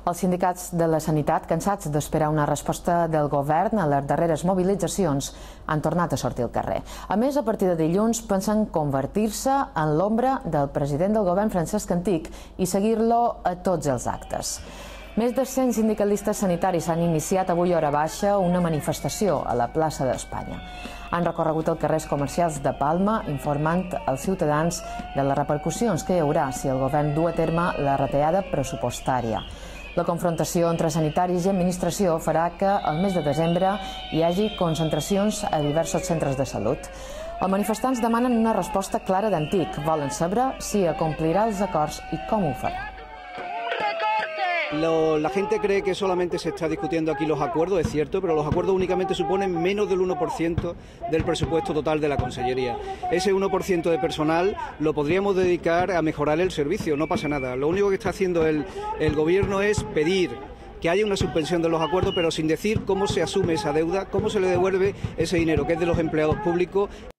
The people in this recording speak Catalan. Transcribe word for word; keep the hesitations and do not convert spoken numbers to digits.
Els sindicats de la sanitat, cansats d'esperar una resposta del govern a les darreres mobilitzacions, han tornat a sortir al carrer. A més, a partir de dilluns pensen convertir-se en l'ombra del president del govern, Francesc Antich, i seguir-lo a tots els actes. Més de cent sindicalistes sanitaris han iniciat avui a hora baixa una manifestació a la plaça d'Espanya. Han recorregut els carrers comercials de Palma informant als ciutadans de les repercussions que hi haurà si el govern du a terme la retallada pressupostària. La confrontació entre sanitaris i administració farà que el mes de desembre hi hagi concentracions a diversos centres de salut. Els manifestants demanen una resposta clara d'Antich. Volen saber si acomplirà els acords i com ho farà. Lo, la gente cree que solamente se está discutiendo aquí los acuerdos, es cierto, pero los acuerdos únicamente suponen menos del uno por ciento del presupuesto total de la Consellería. Ese uno por ciento de personal lo podríamos dedicar a mejorar el servicio, no pasa nada. Lo único que está haciendo el, el Gobierno es pedir que haya una suspensión de los acuerdos, pero sin decir cómo se asume esa deuda, cómo se le devuelve ese dinero que es de los empleados públicos.